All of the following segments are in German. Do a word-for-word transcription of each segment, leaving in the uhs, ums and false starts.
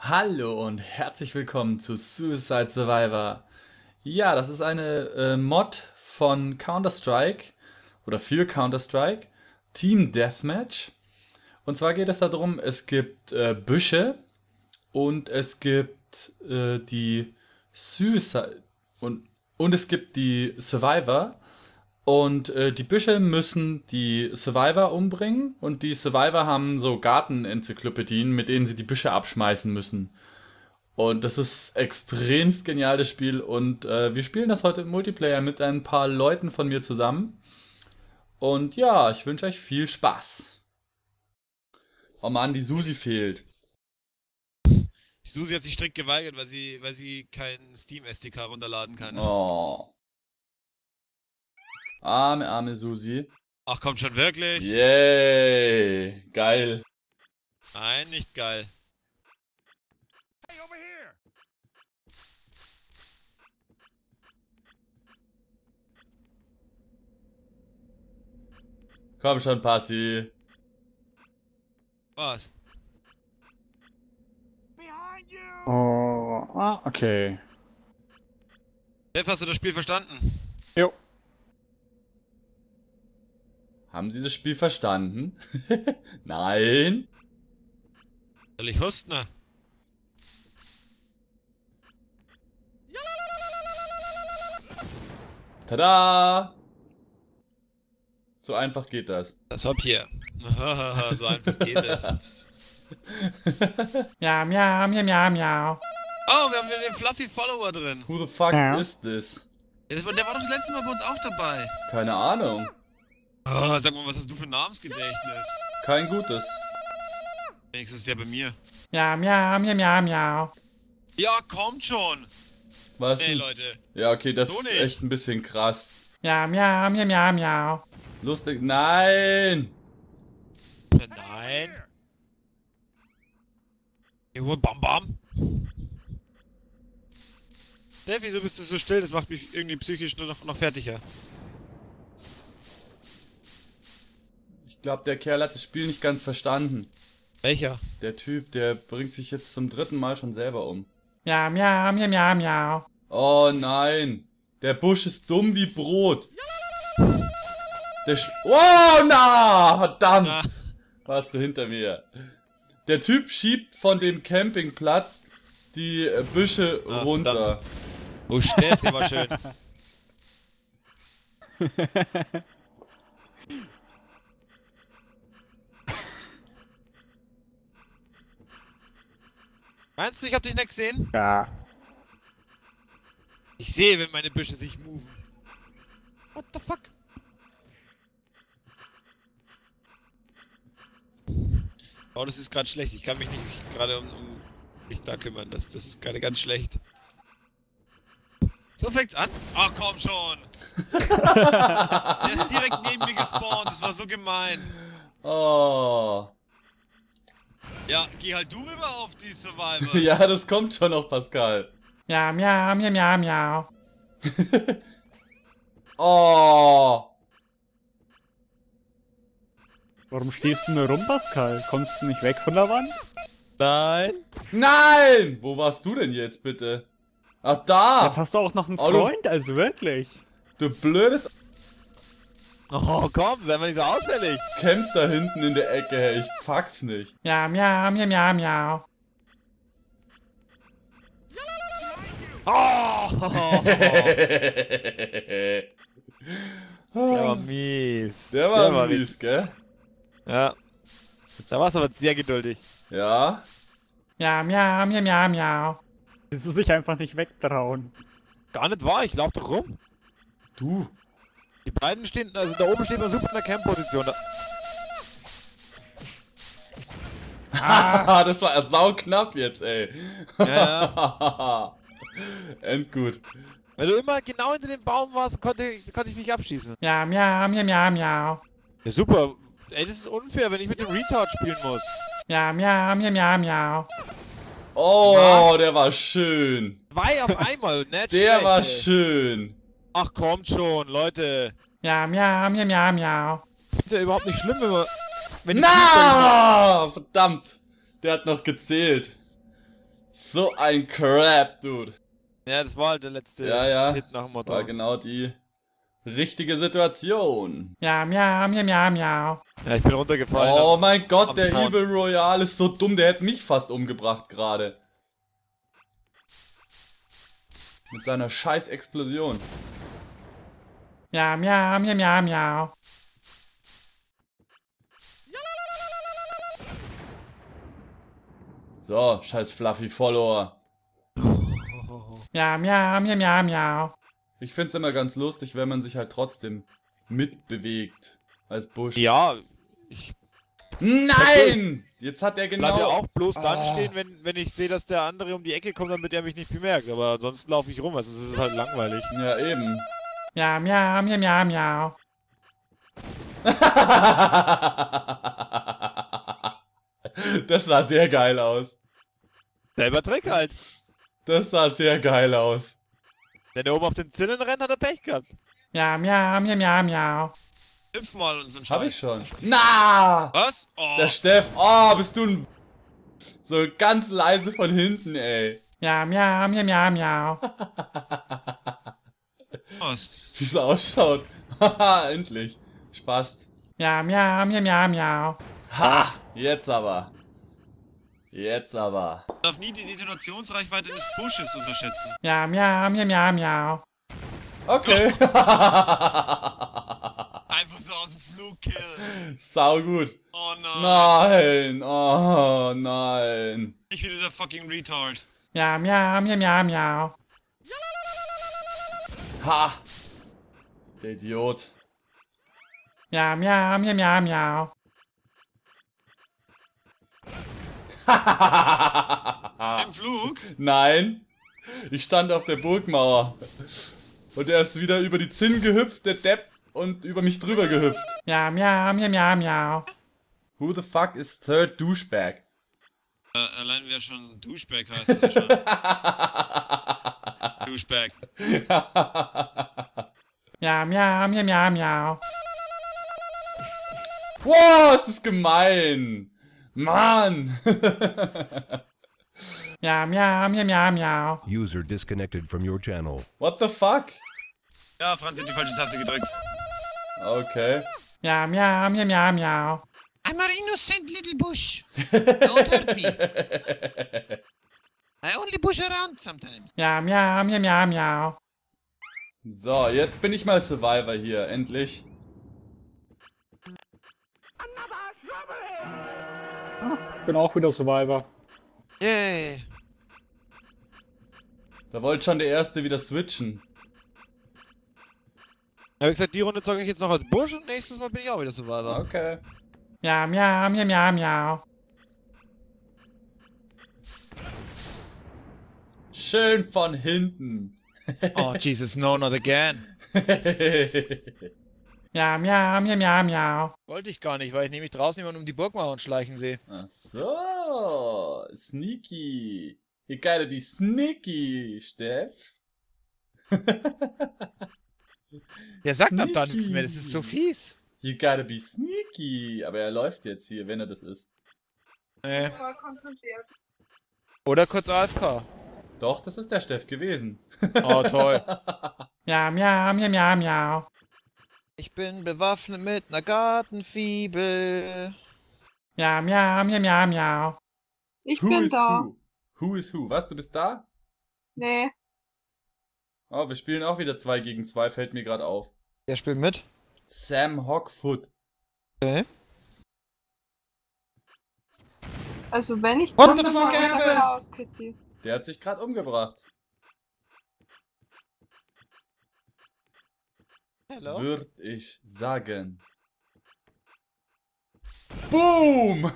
Hallo und herzlich willkommen zu Suicide Survivor. Ja, das ist eine äh, Mod von Counter-Strike oder für Counter-Strike, Team Deathmatch. Und zwar geht es darum, es gibt äh, Büsche und es gibt äh, die Suicide und, und es gibt die Survivor. Und äh, die Büsche müssen die Survivor umbringen und die Survivor haben so Gartenenzyklopädien, mit denen sie die Büsche abschmeißen müssen. Und das ist extremst genial, das Spiel. Und äh, wir spielen das heute im Multiplayer mit ein paar Leuten von mir zusammen. Und ja, ich wünsche euch viel Spaß. Oh Mann, die Susi fehlt. Die Susi hat sich strikt geweigert, weil sie, weil sie kein Steam-S D K runterladen kann. Oh. Arme, arme Susi. Ach, kommt schon wirklich? Yay. Geil. Nein, nicht geil. Hey, over here! Komm schon, Passi. Was? Behind you! Oh, ah, okay. Jeff, hast du das Spiel verstanden? Jo. Haben Sie das Spiel verstanden? Nein. Soll ich husten? Tada! So einfach geht das. Das hab hier. So einfach geht es. Miau, miau, miau, miau, miau. Oh, wir haben wieder den Fluffy Follower drin. Who the fuck Ja. is this? Ja, das war, der war doch das letzte Mal bei uns auch dabei. Keine Ahnung. Oh, sag mal, was hast du für ein Namensgedächtnis? Kein gutes. Wenigstens der bei mir. Miau, miau, miau, miau, miau. Ja, kommt schon. Was? Ey, denn? Leute. Ja, okay, das So ist nicht. echt ein bisschen krass. Miau, miau, miau, miau, miau. Lustig. Nein! Nein. Jo, bam, bam. Steffi, wieso bist du so still? Das macht mich irgendwie psychisch nur noch, noch fertiger. Ich glaube, der Kerl hat das Spiel nicht ganz verstanden. Welcher? Der Typ, der bringt sich jetzt zum dritten Mal schon selber um. Miau, miau, miau, miau, miau. Oh nein! Der Busch ist dumm wie Brot. Der Sch Oh, na! Verdammt! Na. Warst du hinter mir? Der Typ schiebt von dem Campingplatz die äh, Büsche Ah, runter. verdammt. Oh, Steffi, war schön. Meinst du, ich hab dich nicht gesehen? Ja. Ich sehe, wenn meine Büsche sich moven. What the fuck? Oh, das ist gerade schlecht. Ich kann mich nicht gerade um, um mich da kümmern. Das, das ist gerade ganz schlecht. So fängt's an. Ach komm schon. Der ist direkt neben mir gespawnt. Das war so gemein. Oh. Ja, geh halt du rüber auf die Survivor. Ja, das kommt schon noch, Pascal. Miau, miau, miau, miau, miau. Oh. Warum stehst du nur rum, Pascal? Kommst du nicht weg von der Wand? Nein. Nein! Wo warst du denn jetzt bitte? Ach, da! Jetzt hast du auch noch einen Oh, du- Freund, also wirklich. Du blödes Oh komm, sei mal nicht so ausfällig. Camp da hinten in der Ecke, hey, ich pack's nicht. Miau, miau, miau, miau, miau. Oh. Der war Der mies. war mies, gell? Ja. Da warst du aber sehr geduldig. Ja. Miau, miau, miau, miau, miau. Willst du sich einfach nicht wegtrauen? Gar nicht wahr, ich lauf doch rum. Du. Die beiden stehen, also da oben steht man super in der Camp-Position. Da- Ah, das war sauknapp jetzt, ey. Ja, Endgut. Weil du immer genau hinter dem Baum warst, konnte, konnte ich nicht abschießen. Miau, miau, miau, miau, miau. Ja, super. Ey, das ist unfair, wenn ich mit dem Retard spielen muss. Miau, miau, miau, miau, miau. Oh, der war schön. Zwei auf einmal, ne? Der war ey. schön. Ach, kommt schon, Leute. Miau, miau, miau, miau, miau. Ich find's ja überhaupt nicht schlimm, wenn man... Wenn die Na! Verdammt. Der hat noch gezählt. So ein Crap, Dude. Ja, das war halt der letzte Ja, ja. Hit nach dem Motto. War genau die richtige Situation. Ja, miau, miau, miau, miau. Ja, ich bin runtergefallen. Oh am- mein Gott, am der Spawn. Evil Royale ist so dumm, der hätte mich fast umgebracht gerade. Mit seiner scheiß Explosion. Ja, miau, miau, miau, miau. So, scheiß Fluffy Follower. Ja, miau, miau, miau, miau. Ich find's immer ganz lustig, wenn man sich halt trotzdem mitbewegt. Als Busch. Ja, ich Nein! Jetzt hat er bleib ja genau... auch bloß dann Ah. stehen, wenn, wenn ich sehe, dass der andere um die Ecke kommt, damit er mich nicht bemerkt. Aber ansonsten laufe ich rum, also es ist halt langweilig. Ja, eben. Ja, miau, miau, miau, miau. Das sah sehr geil aus. Selber Trick halt. Das sah sehr geil aus. Wenn der oben auf den Zinnen rennt, hat er Pech gehabt. Ja, miau, miau, miau, miau. Hüpf mal und so ein Hab ich schon. Na! Was? Oh. Der Steff. Oh, bist du ein... So ganz leise von hinten, ey. Ja, miau, miau, miau, miau. Was? Wie es ausschaut. Haha, endlich. Spaß. Ja, miau, miau, miau, miau. Ha! Jetzt aber. Jetzt aber. Man darf nie die Detonationsreichweite des Pushes unterschätzen. Ja, miau, miau, miau, miau. Okay. Einfach so aus dem Flug killen. Sau gut. Oh nein. Nein. Oh nein. Ich wieder der fucking Retard. Ja, miau, miau, miau, miau. Ha! Der Idiot. Ja, miau, miau, miau, miau. Im Flug? Nein. Ich stand auf der Burgmauer. Und er ist wieder über die Zinn gehüpft, der Depp, und über mich drüber gehüpft. Ja, miau, miau, miau, miau. Who the fuck is third douchebag? Äh, allein wer schon Douchebag heißt, ist ja schon. Douchebag. Ja, miau, miau, miau, miau. Wow, ist das gemein. Mann. Ja, miau, miau, miau, miau. User disconnected from your channel. What the fuck? Ja, Franz hat die falsche Taste gedrückt. Okay. Ja, miau, miau, miau, miau. I'm an innocent little bush. Don't hurt me. I only bush around sometimes. Ja, miau, miau, miau, miau. So, jetzt bin ich mal Survivor hier, endlich. Ich bin auch wieder Survivor. Yay. Da wollte schon der Erste wieder switchen. Ja, wie gesagt, die Runde zocke ich jetzt noch als Busch und nächstes Mal bin ich auch wieder Survivor. Okay. Ja, miau, miau, miau, miau. Schön von hinten. Oh, Jesus, no, not again. Ja, miau, miau, miau, miau. Wollte ich gar nicht, weil ich nämlich draußen jemanden um die Burgmauern schleichen sehe. Ach so. Sneaky. You gotta be sneaky, Steff. Der sagt ab da Sneaky. nichts mehr, das ist so fies. You gotta be sneaky. Aber er läuft jetzt hier, wenn er das ist. Nee. Oder kurz A F K. Doch, das ist der Steff gewesen. Oh, toll. Ja, miau, miau, miau, miau. Ich bin bewaffnet mit einer Gartenfibel. Ja, miau, miau, miau, miau. Ich Who bin is da. who? Who is who? Was, du bist da? Nee. Oh, wir spielen auch wieder zwei gegen zwei, fällt mir gerade auf. Der spielt mit. Sam Hockfoot. Okay. Also wenn ich What dann the dann fuck mal happened? raus, Kitty. Der hat sich gerade umgebracht. Hello. Würde ich sagen. Boom!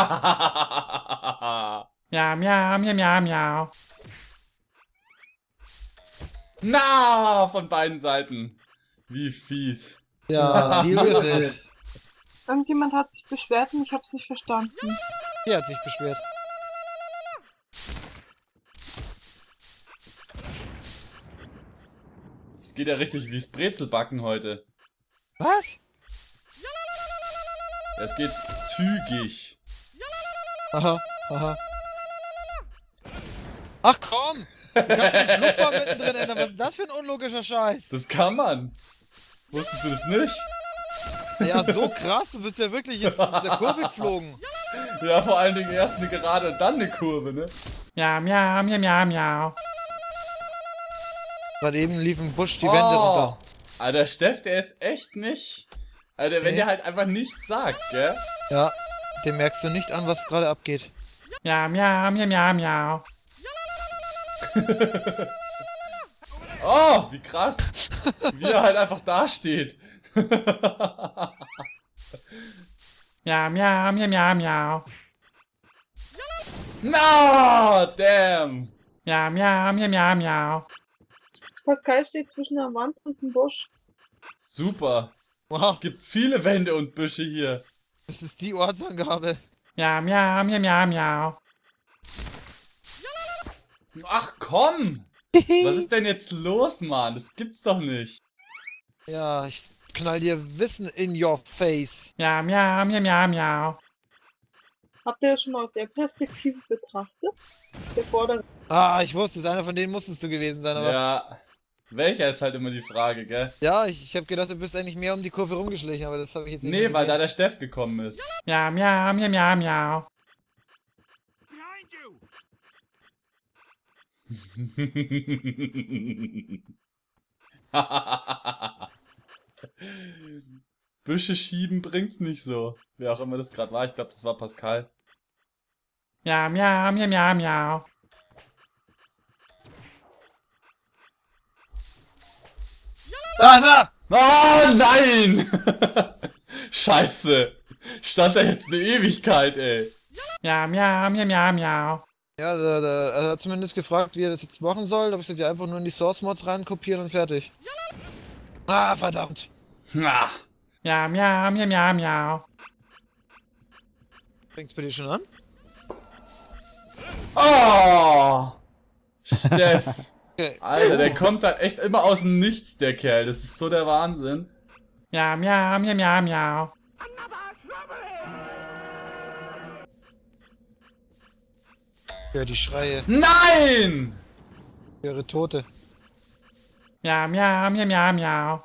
Ja, miau, miau, miau, miau. Na, von beiden Seiten. Wie fies. Ja, deal with it. Irgendjemand hat sich beschwert und ich hab's nicht verstanden. Wer hat sich beschwert? Es geht ja richtig wie's Brezelbacken heute. Was? Es geht zügig. Aha, aha. Ach komm! Du kannst den Flugbaum mittendrin ändern. Was ist das für ein unlogischer Scheiß? Das kann man. Wusstest du das nicht? Ja, so krass. Du bist ja wirklich jetzt in der Kurve geflogen. Ja, vor allen Dingen erst eine Gerade und dann eine Kurve, ne? Ja, miau, miau, miau, miau. Gerade eben lief im Busch die Wände Oh, runter. Alter, Steff, der ist echt nicht. Alter, wenn Nee. der halt einfach nichts sagt, gell? Ja, dem merkst du nicht an, was gerade abgeht. Ja, miau, miau, miau, miau. Oh, wie krass. Wie er halt einfach dasteht. Ja, miau, miau, miau, miau. No, damn. Ja, miau, miau, miau, miau. Pascal steht zwischen der Wand und dem Busch. Super. Wow, Es gibt viele Wände und Büsche hier. das ist die Ortsangabe. Ja, miau, miau, miau, miau. Ach komm. Was ist denn jetzt los, Mann? Das gibt's doch nicht. Ja, ich knall dir Wissen in your face. Ja, miau, miau, miau, miau. Habt ihr das schon mal aus der Perspektive betrachtet? Der vordere. Ah, ich wusste es. Einer von denen musstest du gewesen sein, aber... Ja, Ja. Welcher ist halt immer die Frage, gell? ich, ich habe gedacht, du bist eigentlich mehr um die Kurve rumgeschlichen, aber das habe ich jetzt nicht Nee, mehr weil da gesehen. der Steff gekommen ist. Ja, miau, miau, miau, miau. Behind you! Büsche schieben bringt's nicht so. Wer auch immer das gerade war, ich glaube, das war Pascal. Ja, miau, miau, miau, miau. Da ist er! Oh nein! Scheiße! Stand da jetzt eine Ewigkeit, ey. Ja, miau, miau, miau, miau. Ja, der, der, er hat zumindest gefragt, wie er das jetzt machen soll. Da hab ich gesagt, ja, einfach nur in die Source Mods rein kopieren und fertig. Ah, verdammt. Ah, Ja, miau, miau, miau, miau. Fängt's bei dir schon an? oh! Steff. Okay. Alter, der kommt halt echt immer aus dem Nichts, der Kerl. Das ist so der Wahnsinn. Ja, miau, miau, miau, miau. Ja, die Schreie. Nein! Ihre Tote. Ja, miau, miau, miau, miau.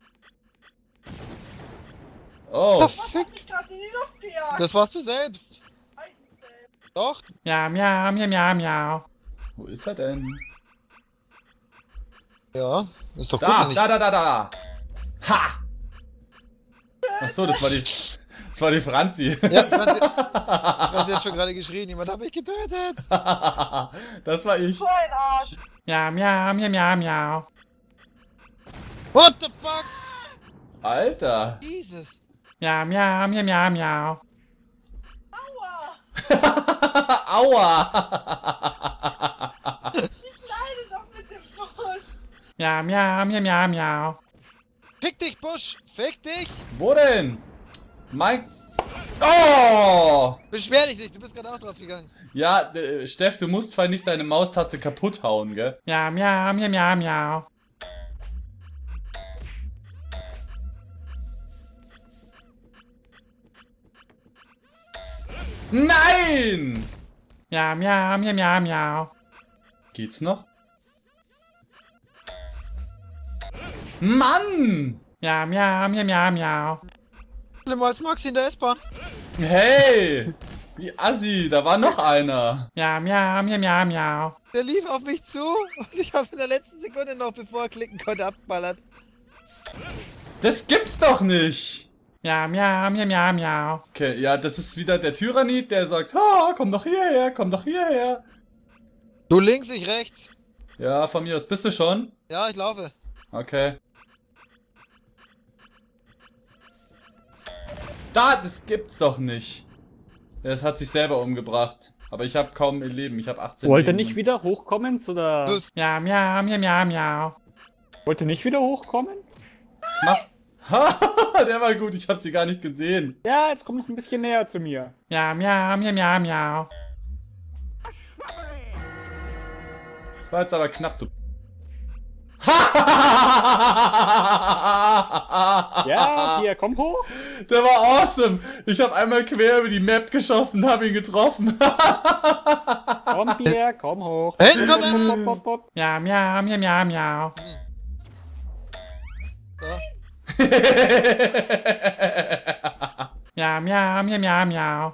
Oh, Fick. Das warst du selbst. Doch. Ja, miau, miau, miau, miau. wo ist er denn? Ja, ist doch gut, Da, wenn ich... da, da, da, da. Ha! Ach so, das war die, das war die Franzi. Ja, Franzi, Franzi hat schon gerade geschrien, jemand hat mich getötet. Das war ich. So ein Arsch! Ja, miau, miau, miau, miau. What the fuck? Alter. Jesus. Ja, miau, miau, miau, miau. Aua. Leide doch mit dem Busch! Ja, miau, miau, miau, miau. Fick dich, Busch. Fick dich. Wo denn? Mein... Oh! Beschwer dich nicht, du bist gerade auch drauf gegangen. Ja, äh, Steff, du musst vor allem nicht deine Maustaste kaputt hauen, gell? Ja, miau, miau, miau, miau. Nein! Ja, miau, miau, miau, miau. Geht's noch? Mann! Ja, miau, miau, miau, miau. Schlimmer als Maxi in der S-Bahn. Hey! Wie assi, da war noch einer. Ja, miau, miau, miau, miau. Der lief auf mich zu und ich habe in der letzten Sekunde noch, bevor er klicken konnte, abgeballert. Das gibt's doch nicht! Ja, miau, miau, miau, miau. Okay, ja, das ist wieder der Tyrannid, der sagt, ha, komm doch hierher, komm doch hierher. Du links, ich rechts. Ja, von mir aus. Bist du schon? Ja, ich laufe. Okay. Da, das gibt's doch nicht. Das hat sich selber umgebracht. Aber ich habe kaum ein Leben. Ich habe achtzehn Wollt ihr Leben. nicht wieder hochkommen zu der... Du- Ja, miau, miau, miau, miau. Wollt ihr nicht wieder hochkommen? Was machst Ha, der war gut. Ich habe sie gar nicht gesehen. Ja, jetzt kommt ein bisschen näher zu mir. Ja, miau, miau, miau, miau. Das war jetzt aber knapp, du. Ja, hier, komm hoch. Der war awesome. Ich habe einmal quer über die Map geschossen und habe ihn getroffen. Komm, Bier, komm hoch. Hinten kommen! Pop, pop, pop. Miau, miau, miau, miau, miau. So. Miau, miau, miau, miau, miau.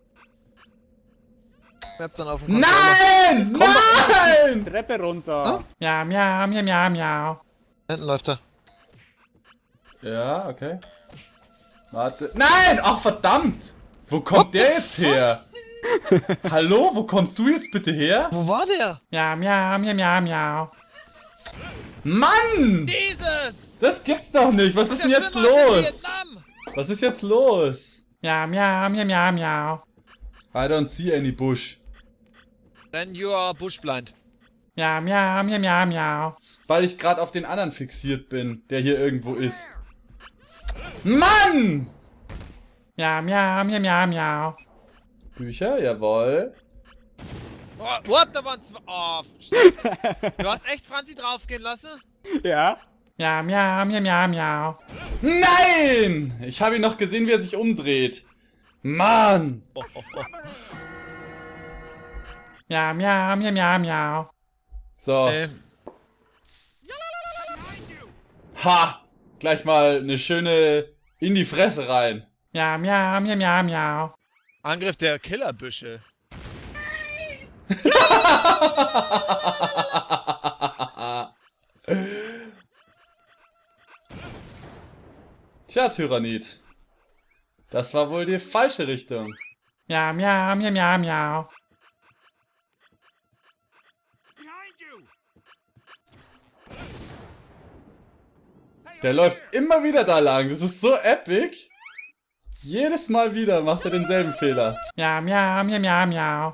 Map dann auf dem Nein! Nein! Treppe runter. Ah? Miau, miau, miau, miau, miau. Hinten läuft er. Ja, okay. Warte. Nein! Ach, verdammt! Wo kommt der jetzt her? Hallo, wo kommst du jetzt bitte her? Wo war der? Miau, miau, miau, miau, miau. Mann! Jesus! Das gibt's doch nicht. Was ist denn jetzt los? Was ist jetzt los? Miau, miau, miau, miau, miau. I don't see any bush. Then you are bushblind. Miau, miau, miau, miau, miau. Weil ich gerade auf den anderen fixiert bin, der hier irgendwo ist. Mann! Miau, miau, miau, miau, miau. Bücher, jawohl. Oh, what, da waren zwei. Oh, Steff. Du hast echt Franzi draufgehen lassen? Ja? Miau, miau, miau, miau, miau. Nein! Ich habe ihn noch gesehen, wie er sich umdreht. Mann! Miau, miau, miau, miau, miau. So. Nee. Ha! Gleich mal eine schöne in die Fresse rein. Miau, miau, miau, miau, miau. Angriff der Killerbüsche. Tja, Tyrannid. Das war wohl die falsche Richtung. Miau, miau, miau, miau, miau. Behind you! Der läuft immer wieder da lang. Das ist so epic. Jedes Mal wieder macht er denselben Fehler. Miau, miau, miau, miau, miau.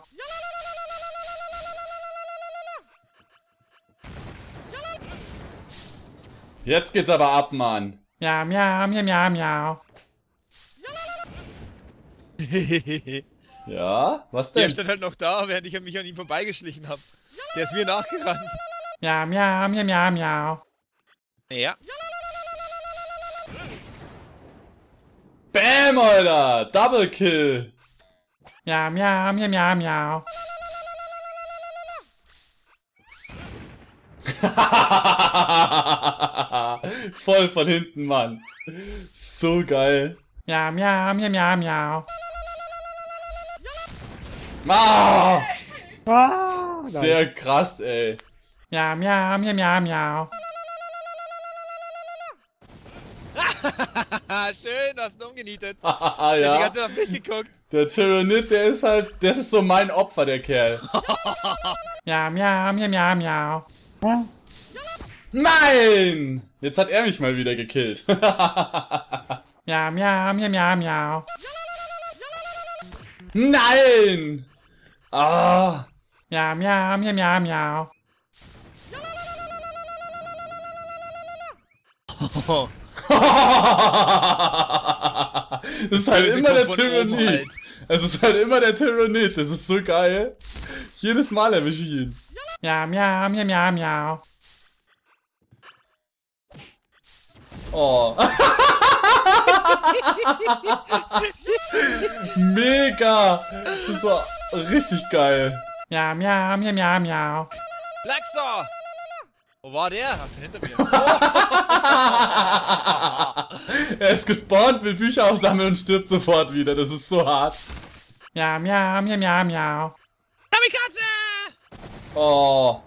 Jetzt geht's aber ab, Mann. Miau, miau, miau, miau, miau. Ja, was Der denn? stand halt noch da, während ich mich an ihm vorbeigeschlichen habe. Der ist mir nachgerannt. Miau, miau, miau, miau, miau. Ja. Bam, Alter! Double Kill! Miau, miau, miau, miau, miau. Voll von hinten, Mann. So geil. Miau, miau, miau, miau, miau. Ah! Ah, Sehr krass, ey. Miau, miau, miau, miau, miau. Schön, hast du umgenietet. Der hat die ja. ganze Zeit auf mich geguckt. Der Tyrannid, der ist halt, das ist so mein Opfer, der Kerl. Miau, miau, miau, miau, miau. Nein! Jetzt hat er mich mal wieder gekillt. Miau, miau, miau, miau, miau. Nein! Ah! Miau, miau, miau, miau, miau. Das ist halt immer der Kommt von oben Tyrannid. halt. Es ist halt immer der Tyrannid. Das ist so geil. Jedes Mal erwische ich ihn. Miau, miau, miau, miau, miau. Oh. Mega. Das war richtig geil. Miau, miau, miau, miau, miau. Blackstar! Wo war der? Ach, hinter mir. Er ist gespawnt, will Bücher aufsammeln und stirbt sofort wieder. Das ist so hart. Miau, miau, miau, miau, miau. Kamikaze! Oh.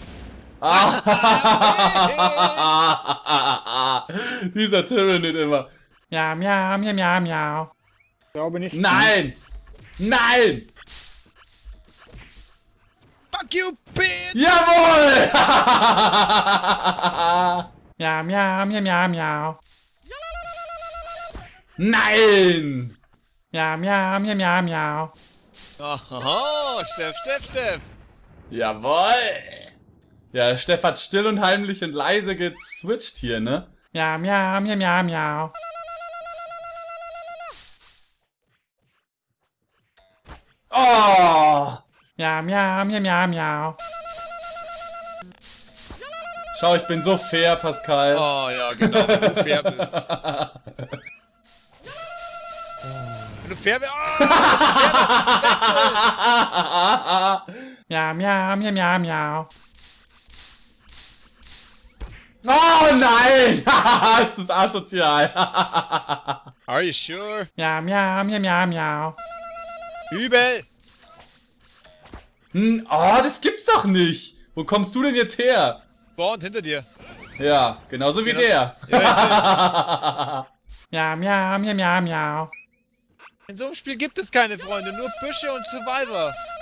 Ah. Dieser Tyrannid immer. Miau, miau, miau, miau, miau. Glaube nicht. Nein! Nein! Fuck you, bitch! Jawohl! Miau, miau, miau, miau, miau. Nein! Miau, miau, miau, miau, miau. Oho, Steff, Steff, Steff. Jawohl! Ja, Steff hat still und heimlich und leise geswitcht hier, ne? Miau, miau, miau, miau, miau. Oh! Miau, miau, miau, miau, miau. Schau, ich bin so fair, Pascal. Oh ja, genau, wenn du fair bist. Wenn du fair bist. Oh, Miau, miau, miau, miau, miau. Oh nein! Ist das asozial. Are you sure? Miau, miau, miau, miau, miau. Übel! Hm, oh, das gibt's doch nicht. Wo kommst du denn jetzt her? Spawn hinter dir. Ja, genauso wie Genau. der. Miau, miau, miau, miau, miau. In so einem Spiel gibt es keine Freunde, nur Büsche und Survivor.